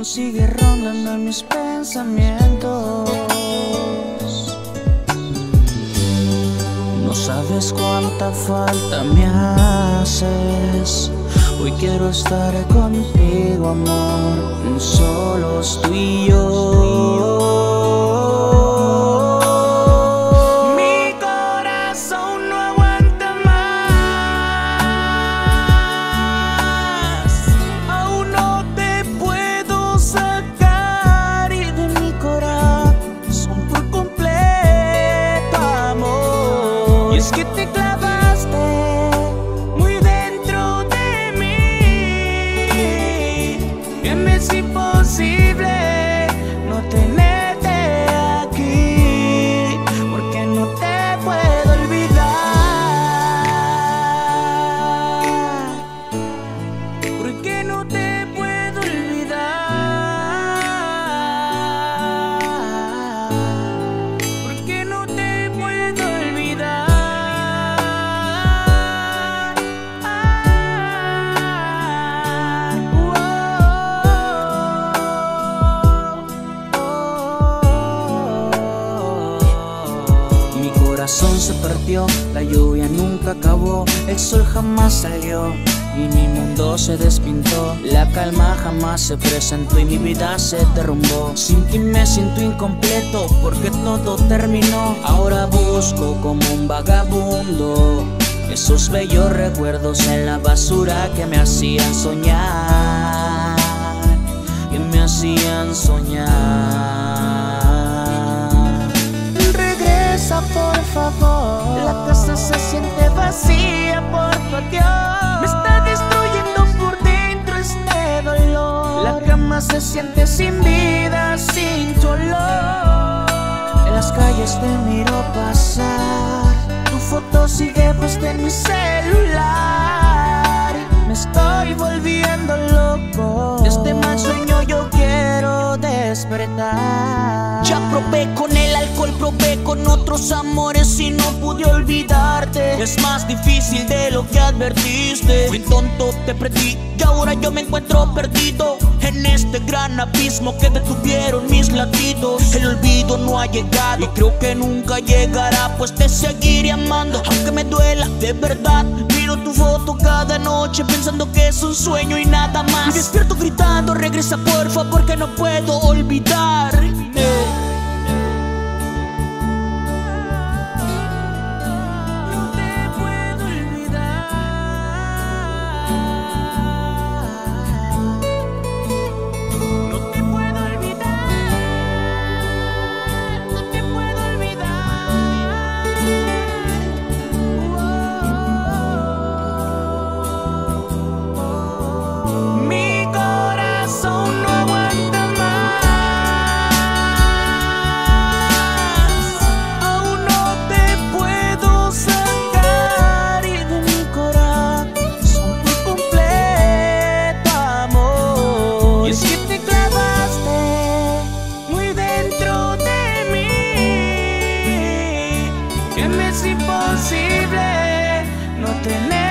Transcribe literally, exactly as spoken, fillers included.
aún sigue rondando en mis pensamientos. No sabes cuánta falta me haces. Hoy quiero estar contigo, amor, solos tú y yo. Mi corazón no aguanta más. Aún no te puedo sacar de mi corazón por completo, amor. Y es que te clavaste muy dentro de mí. Que me es imposible no tenerte aquí, porque no te puedo olvidar. Porque no te puedo olvidar. Porque no te puedo olvidar. Mi corazón se partió, la lluvia nunca acabó, el sol jamás salió y mi mundo se despintó. La calma jamás se presentó y mi vida se derrumbó. Sin ti me siento incompleto porque todo terminó. Ahora busco como un vagabundo esos bellos recuerdos en la basura que me hacían soñar, que me hacían soñar. Por favor, la casa se siente vacía por tu adiós. Me está destruyendo por dentro este dolor. La cama se siente sin vida, sin tu olor. En las calles te miro pasar, tu foto sigue puesta en mi celular. Me estoy volviendo loco, de este mal sueño yo quiero despertar. Ya probé con el alcohol, probé con otros amores y no pude olvidarte. Es más difícil de lo que advertiste. Fui tonto, te perdí y ahora yo me encuentro perdido en este gran abismo que detuvieron mis latidos. El olvido no ha llegado y creo que nunca llegará, pues te seguiré amando aunque me duela de verdad. Miro tu foto cada noche pensando que es un sueño y nada más. Y despierto gritando, regresa porfa porque no puedo olvidar. eh. Es imposible no tener